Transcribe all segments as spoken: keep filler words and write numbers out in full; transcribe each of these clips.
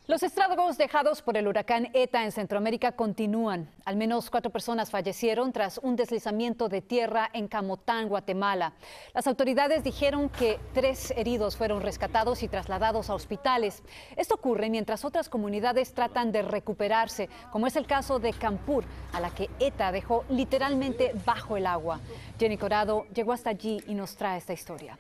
Los estragos dejados por el huracán ETA en Centroamérica continúan. Al menos cuatro personas fallecieron tras un deslizamiento de tierra en Camotán, Guatemala. Las autoridades dijeron que tres heridos fueron rescatados y trasladados a hospitales. Esto ocurre mientras otras comunidades tratan de recuperarse, como es el caso de Campur, a la que ETA dejó literalmente bajo el agua. Jenny Corado llegó hasta allí y nos trae esta historia.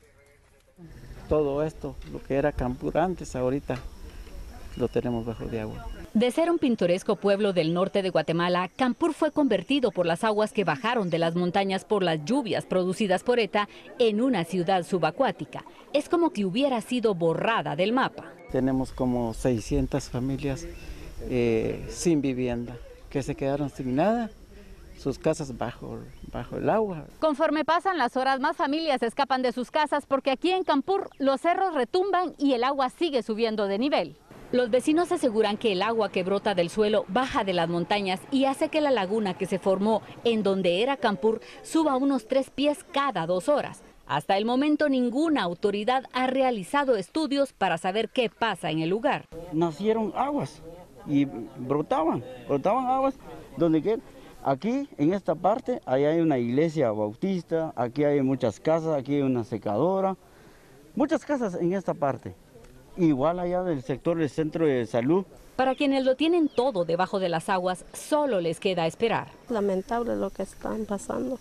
Todo esto, lo que era Campur antes, ahorita lo tenemos bajo de agua. De ser un pintoresco pueblo del norte de Guatemala, Campur fue convertido por las aguas que bajaron de las montañas por las lluvias producidas por ETA en una ciudad subacuática. Es como que hubiera sido borrada del mapa. Tenemos como seiscientas familias eh, sin vivienda, que se quedaron sin nada, sus casas bajo, bajo el agua. Conforme pasan las horas, más familias escapan de sus casas porque aquí en Campur los cerros retumban y el agua sigue subiendo de nivel. Los vecinos aseguran que el agua que brota del suelo baja de las montañas y hace que la laguna que se formó en donde era Campur suba unos tres pies cada dos horas. Hasta el momento ninguna autoridad ha realizado estudios para saber qué pasa en el lugar. Nacieron aguas y brotaban, brotaban aguas donde que aquí en esta parte, ahí hay una iglesia bautista, aquí hay muchas casas, aquí hay una secadora, muchas casas en esta parte. Igual allá del sector del centro de salud. Para quienes lo tienen todo debajo de las aguas, solo les queda esperar. Lamentable lo que están pasando.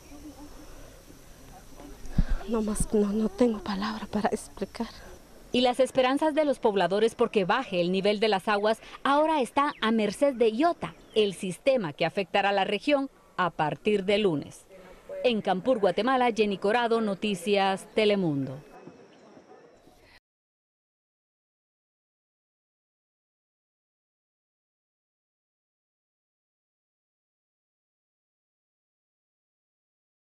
No más, no, no tengo palabra para explicar. Y las esperanzas de los pobladores porque baje el nivel de las aguas ahora está a merced de Iota, el sistema que afectará a la región a partir de lunes. En Campur, Guatemala, Jenny Corado, Noticias Telemundo.